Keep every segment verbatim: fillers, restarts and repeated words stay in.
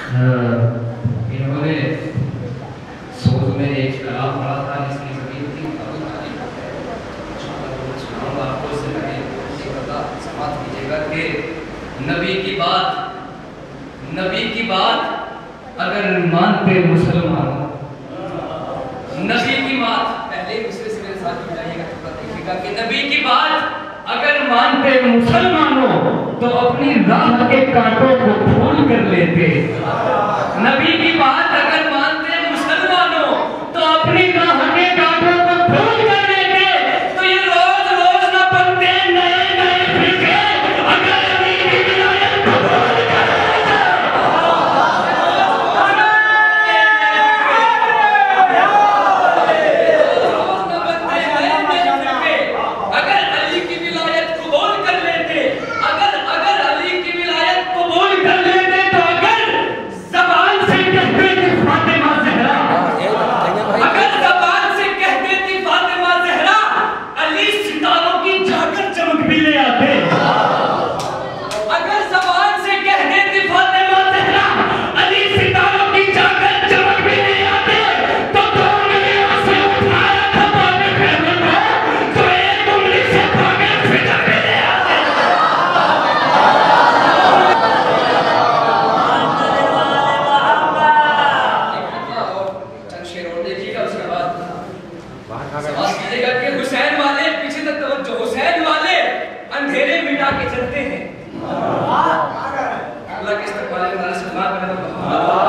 इन्होंने सोच में एक कलाम पढ़ा था जिसकी जमीन थी आपको इससे पहले पता समाप्त कीजिएगा कि नबी की बात नबी की बात अगर मानते मुसलमानों, नबी की बात पहले दूसरे से मेरे साथ जुड़ाइएगा तो देखिएगा कि नबी की बात अगर मानते मुसलमानों तो अपनी राह के कांटों को फूल कर लेते। नबी की बात अगर मानते मुसलमानों तो अपनी राह के कांटों को फूल कर लेते। तो ये रोज रोज न बनते नए नए फिरके अगर नबी की विलायत को फूल कर लेते। रोज न बनते नए नए फिरके अगर अली की विलायत कबूल कर लेते। अगर अगर अली की विलायत कबूल कर लेते तो अगर ज़बान से कहते थे फातिमा ज़हरा, अगर ज़बान से कहते थे फातिमा ज़हरा, अली सितारों की जाकर चमक भी ले आते। अगर ज़बान से कहते थे फातिमा ज़हरा, अली सितारों की जाकर चमक भी ले आते। तो तुमने उसे उठाया था बाबे खैबर को, तो एक उंगली से भागे फिजा भी ले आते। चंद शेर और देखिएगा, उसके बाद समाज कीजिएगा कि हुसैन वाले पीछे तक तवज्जो, हुसैन वाले अंधेरे मिटा के चलते हैं। अल्लाह के इस्तकबाल में नारे सलाम करें तो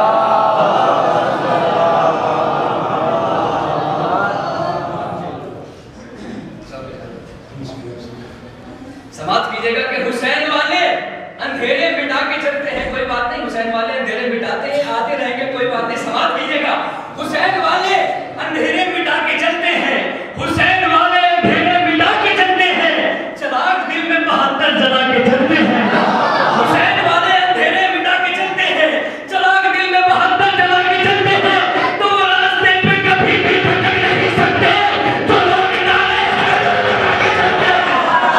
समाज कीजिएगा कि हुसैन वाले अंधेरे मिटा के चलते हैं। कोई बात नहीं, हुसैन वाले अंधेरे मिटाते हैं, आते रहेंगे, कोई बात नहीं। समाज कीजिएगा हुसैन वाले अंधेरे मिटा के चलते हैं। हुसैन वाले अंधेरे मिटा के चलते हैं, चिराग दिल में बहत्तर जला के चलते हैं। हुसैन वाले अंधेरे मिटा के चलते हैं, चिराग दिल में बहत्तर जला के चलते हैं। तो वो रास्ते पे कभी भी भटक नहीं सकते। तो लोग नारे लगा के चलते हैं।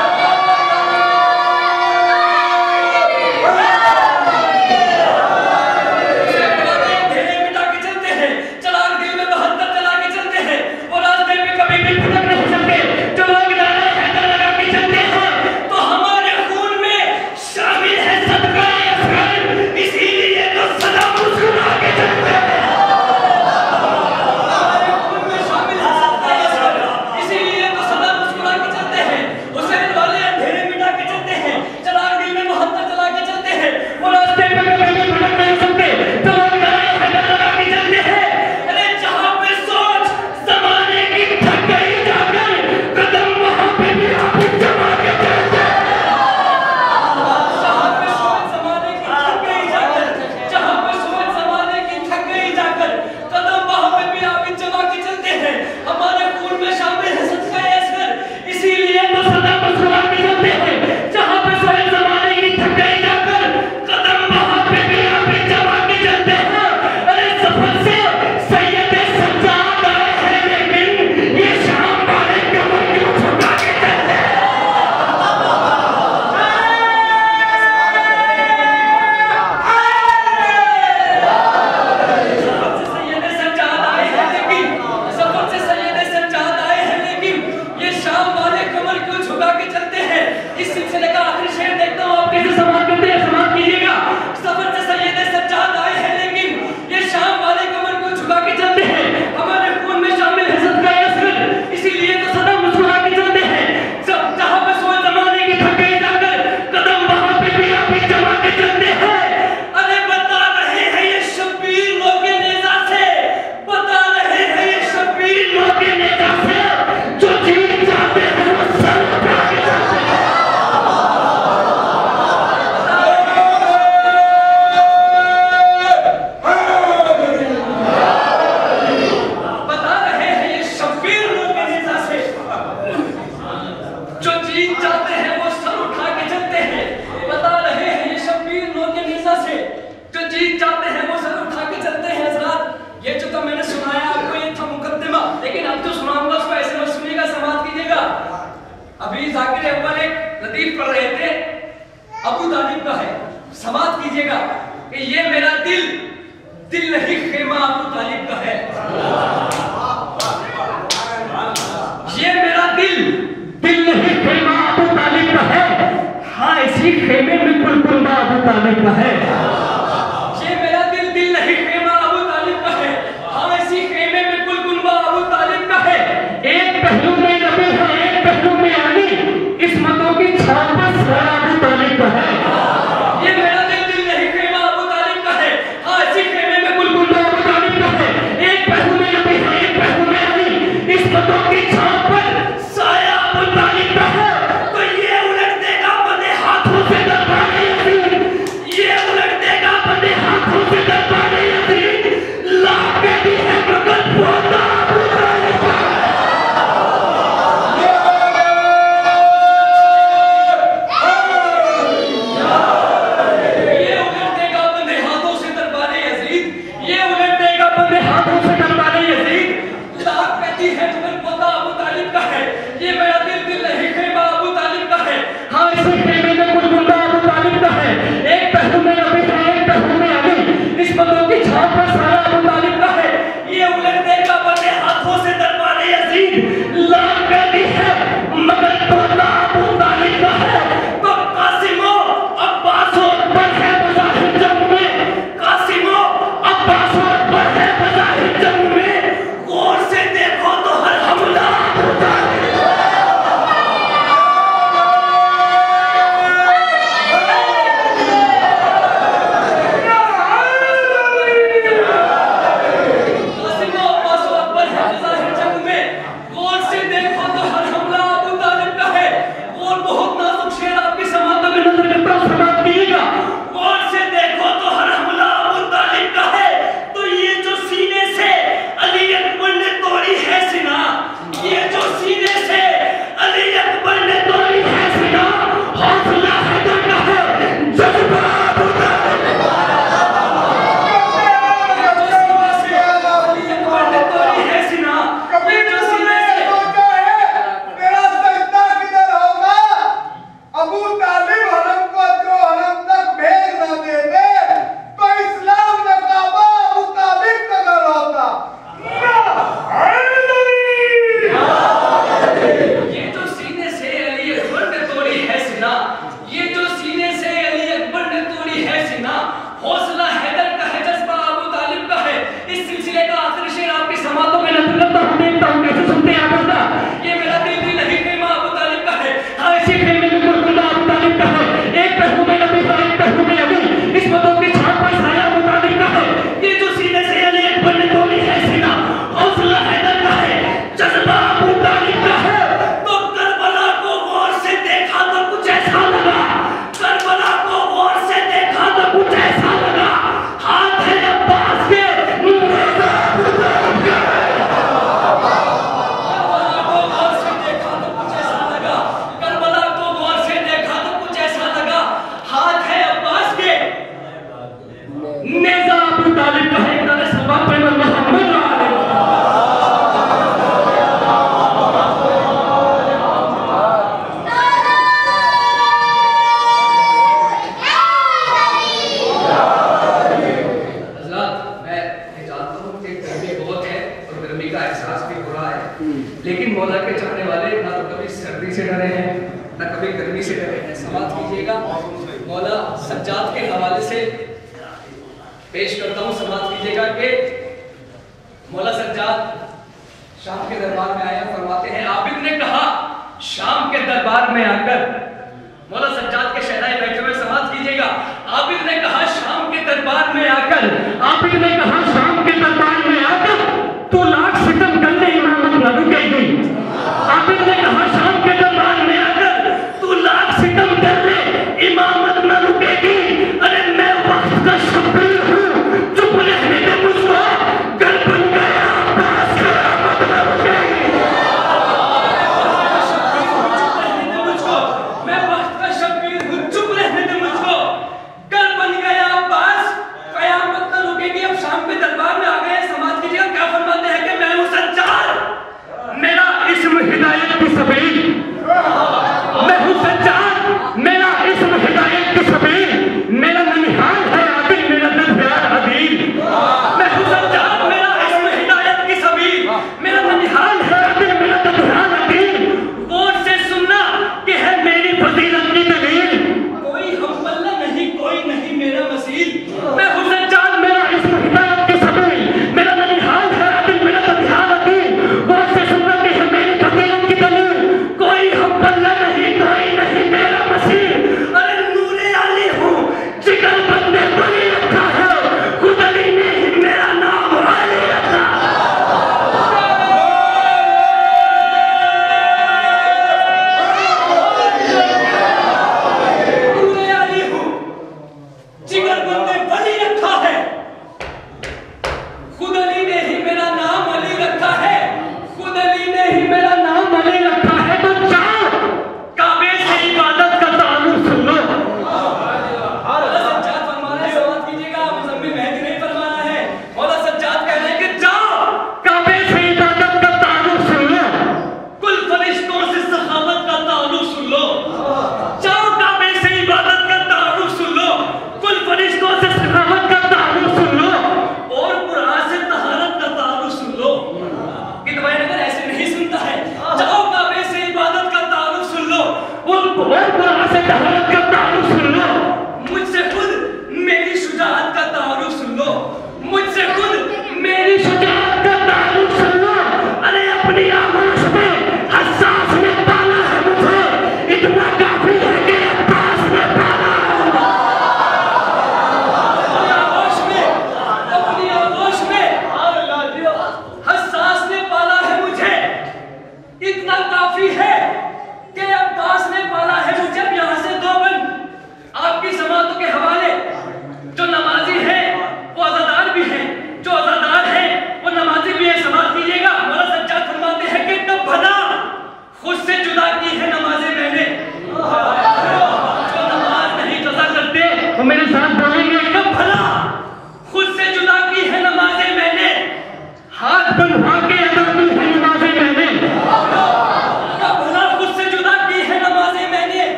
हुसैन वाले अंधेरे मिटा के चलते हैं, चिराग दिल में बहत्तर जला के चलते हैं। वो रास्ते पे कभी भी भटक नहीं सकते। तो लोग नारे हैदर लगा के चलते हैं। तो हमारे खून में शामिल है सदका असगर, इसीलिए तो सदा मुस्कुरा के चलते हैं। हमारे खून में शामिल है सदका असगर, इसीलिए तो सदा मुस्कुरा के चलते हैं। हुसैन वाले अंधेरे मिटा के चलते हैं, चिराग दिल में बहत्तर जला के चलते हैं। वो रास्ते पे कभी भी भटक नहीं सकते। तो लोग नारे हैदर लगा के चलते हैं। अरे जहाँ पे सोच ज़माने की थक गई जाकर, कदम वहाँ पे भी आप जमा के चलते हैं। जहाँ पे सोच ज़माने की थक गई जाकर, जहाँ पे सोच ज़माने की थक गई जाकर, कदम वहाँ पे भी आप जमा के चलते हैं। हमारे खून में शामिल है सदका असगर, इसीलिए तो सदा मुस्कुरा के चलते हैं। जहाँ पे सोच ज़माने की थक गई जाकर, कदम वहाँ पे भी आप जमा के चलते हैं। अरे सफर से सैयदे सज्जाद आए हैं, लेकिन ये शाम वाले कमर क्यों झुका के चलते हैं। सफर से सैयदे सज्जाद आए हैं, लेकिन सफर से सैयदे सज्जाद आए हैं, लेकिन ये शाम वाले कमर क्यों झुका के चलते हैं। इस सिलसिले का आखिरी शेर देखता हूँ, आप कैसे समाप्त करते हैं, समाप्त कीजिएगा। सफर से सैयदे सज्जाद आए हैं, लेकिन ये शाम वाले कमर क्यों झुका के चलते हैं। हमारे खून में शामिल है सदका असगर, इसीलिए तो सदा मुस्कुरा के चलते हैं। जब जहाँ पे सोच ज़माने की थक गई जाकर, कदम वहाँ पे भी आप जमा के चलते हैं। अरे बता रहे हैं ये शब्बीर लोग नेज़ा से, बता रहे हैं ये शब्बीर लोग नेज़ा से, जो जीत जाते हैं वो सर उठा के चलते हैं। बता रहे हैं ये शब्बीर लोग नेज़ा से, जो जीत जाते हैं वो सर उठा के चलते हैं। बता रहे हैं ये शब्बीर लोग नेज़ा से, जो जीत जाते हैं वो सर उठा के चलते हैं। हज़रात, ये जो तो मैंने सुनाया आपको, ये था मुकद्दमा, लेकिन अब जो सुनाऊंगा उसको ऐसे मत सुनिएगा, समाप्त कीजिएगा। अभी जाकिर अव्वल एक लतीफ पढ़ रहे थे, अबू तालिब का है। समाप्त कीजिएगा कि ये मेरा दिल दिल नहीं खेमा अबू तालिब का है। ये मेरा दिल दिल नहीं खेमा अबू तालिब का है। हाँ, इसी खेमे में कुलकुंबा अबू तालिब का है। ये मेरा दिल दिल नहीं खेमा अबू तालिब का है। हाँ, इसी खेमे में कुलकुंबा अबू तालिब का है। एक पहलू में नबी है, एक पहलू में अली, किस्मतों की छाप पर सारा अबू तालिब का है। ये मेरा दिल दिल नहीं खेमा अबू तालिब का है। हाँ, इसी खेमे में कुलकुंबा अबू तालिब का है। एक पहलू में नबी है, एक पहलू में अली, किस्मतों की छाप पर साया अबू तालिब का है। तो ये उलट देगा बंदे हाथों से दरबारे यजीद, ये उलट देगा बंदे हाथों से दरबारे यजीद। लाख के भी है मगर पोता अबू तालिब का है। ये उलट देगा बंदे हाथों से दरबारे यजीद, ये उलट देगा बंदे हाथों से दरबारे यजीद। लाख कहती है मगर पोता अबू तालिब का है। ये मेरा दिल दिल नहीं खेमा अबू तालिब का है। हाँ, इसी खेमे में कुलकुंबा अबू तालिब का है। एक पहलू में नबी है, एक पहलू में अली, किस्मतों की छाप पर सारा अबू तालिब का है। ये उलट देगा बंदे हाथों से दरबारे यजीद। लाख कहती है मगर पोता अबू तालिब का है। तो कासिमो अब्बास अकबर है बज़ाहिर जंग में, कासिमो अब्बास अकबर है बज़ाहिर जंग में। गौर से देखो तो हर हमला अबू तालिब कासिमो अब्बास अकबर है बज़ाहिर जंग में। गौर से देखो तो हर हमला अबू तालिब का है। और बहुत नाजुक शेर आपकी समातों में नजर करता हूं, समात कीजिएगा। गौर से देखो तो हर हमला अबू तालिब का है। तो ये जो सीने से अली अकबर ने तोड़ी है सीना, ये जो सीने से अली अकबर ने तोड़ी है सीना, हौसला हैदर का है, जज्बा अबू तालिब का है। ये जो सीने से अली अकबर ने तोड़ी है सीना, ये जो सीने से तेरा सजदा किधर होगा? अबू तालिब हरम को जो हरम तक भेज न देते तो इस्लाम में काबा अबू तालिब का घर होता। ये जो सीने से अली अकबर ने तोड़ी है सीना, ये जो सीने से अली अकबर ने तोड़ी है सीना, हौसला हैदर का है, जज्बा अबू तालिब का है। इस सिलसिले का आखिरी शेर आपकी समातों में नजर करता हूं, देखता हूं कैसे सुनते हैं आप लोग। ये मेरा दिल दिल नहीं खेमा अबू तालिब का है। हाँ, इसी खेमे में कुलकुंबा अबू तालिब का है। एक पहलू में नबी है, एक पहलू में अली, किस्मतों की छाप पर साया अबू तालिब का है। ये जो सीने से अली अकबर ने तोड़ी है सीना, हौसला हैदर का है, जज्बा अबू तालिब का है। तो करबला को गौर से देखा तो कुछ ऐसा लगा, करबला को गौर से देखा तो कुछ ऐसा लगा। हाथ है अब्बास के, नेज़ा अबू तालिब का है। करबला को गौर से देखा तो कुछ ऐसा लगा, करबला को गौर से देखा तो कुछ ऐसा लगा। हाथ है अब्बास के, नेज़ा अबू तालिब का है। इन्होंने सल्लल्लाहु अलैहि मोहम्मद लेकिन मौला के चाहने वाले ना तो कभी सर्दी से डरे हैं, ना कभी गर्मी से डरे हैं। समाप्त कीजिएगा। मौला सज्जाद के हवाले से पेश करता हूँ, समाप्त कीजिएगा कि मौला सज्जाद शाम के दरबार में आया, फरमाते हैं आबिद ने कहा शाम के दरबार में आकर, मौला सज्जाद के शहनाई बैठे हुए, समाप्त कीजिएगा। आबिद ने कहा शाम के दरबार में आकर, आबिद ने कहा शाम के दरबार में आकर तो लाख सितम कर ले इमामत न रुकेगी। आबिद ने कहा शाम के दरबार में आकर तू लाख सितम कर ले इमामत न रुकेगी। अरे मैं वक्त का शब्बीर हूँ, चुप रहने दे मुझको, घर बन गया अब्बास क़यामत न रुकेगी। मैं वक्त का शब्बीर हूँ, चुप रहने दे मुझको, घर बन गया अब्बास क़यामत न रुकेगी। अब शाम के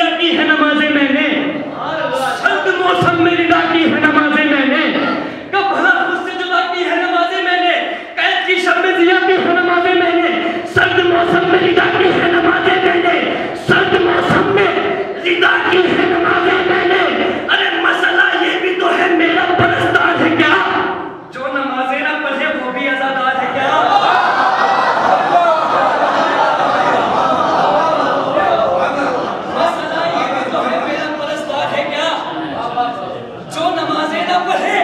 जिया की है नमाजें मैंने, सर्द मौसम में रिदा की है नमाजें मैंने, कब भला मुझसे जुदा की है नमाजें मैंने, कैद की शब में जिया की है नमाजें मैंने, सर्द मौसम में रिदा की है नमाजें मैंने, सर्द मौसम में रिदा की है नमाजें मैंने। अरे मसला ये भी तो है मेरा परस्तार है क्या, जो नमाजें ना पढ़े वो भी अज़ादार है क्या। मसला ये भी तो है मेरा परस्तार है क्या, जो नमाजें ना पढ़े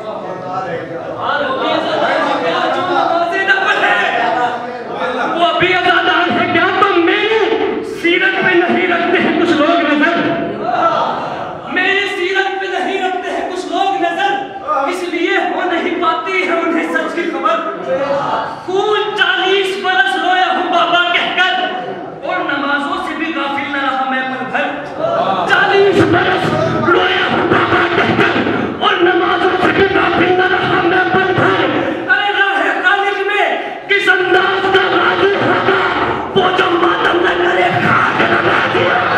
वो भी अज़ादार है क्या, जो नमाजें ना पढ़े वो भी अज़ादार है क्या। तो मेरी सीरत पे नहीं रखते हैं कुछ लोग नजर, मेरी सीरत पे नहीं रखते हैं कुछ लोग नजर, इसलिए हो नहीं पाती है उन्हें सच की खबर। खून चालीस बरस रोया हूँ बाबा कहकर, और नमाजों से भी गाफिल न रहा मैं पल भर। चालीस बरस रोया हूँ बाबा कहकर, और नमाजों से भी गाफिल न रहा मैं पल भर। अरे राहे खालिक में किस अंदाज का गाजी होगा, वो जो मातम न करे खाक नमाजी होगा।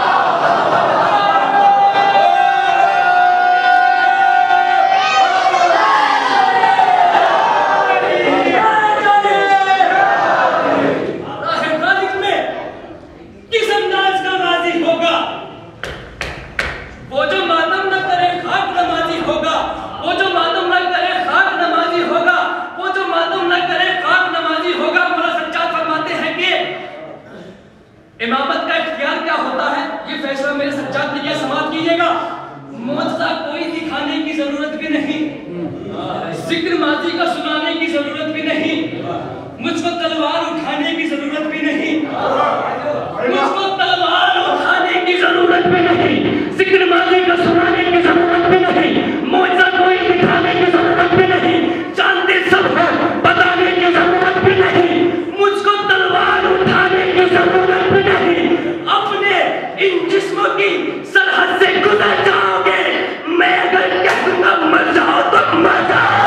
इमामत का इख्तियार क्या होता है ये फैसला मेरे सज्जाद ने किया, समाप्त कीजिएगा। मुझसे कोई दिखाने की जरूरत भी नहीं, जिक्र माजी का सुनाने की जरूरत भी नहीं, मुझको तलवार उठाने की जरूरत भी नहीं, मुझको तलवार उठाने की जरूरत भी नहीं, जिक्र माजी का सुनाने की जरूरत भी नहीं, मुझसे कोई दिखाने की जरूरत भी नहीं, जानते सब है बताने की जरूरत भी नहीं, मुझको तलवार उठाने की जरूरत भी नहीं। अपने इन जिस्मों की सरहद से गुजर जाओगे, मैं अगर कहूंगा मर जाओ तो मर जाओ।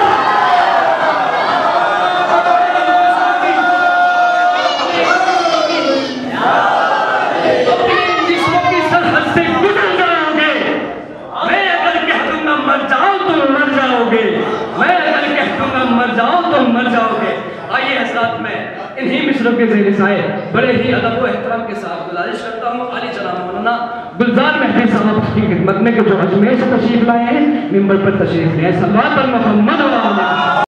अपने इन जिस्मों की सरहद से गुजर जाओगे, मैं अगर कह दूंगा मर जाओ तो मर जाओगे, मैं अगर कह दूंगा मर जाओ तो मर जाओगे। आइए हज़रात में इन्हीं मिसरों के ज़ेर साए बड़े ही अदब व एहतराम के साथ गुजारिश करता हूँ आली जनाब मौलाना गुलजार मेहदी साहब की खिदमत में, जो अजमेर से तशरीफ लाए हैं, मिंबर पर तशरीफ लाए। सल्लल्लाहु अलैहि वसल्लम।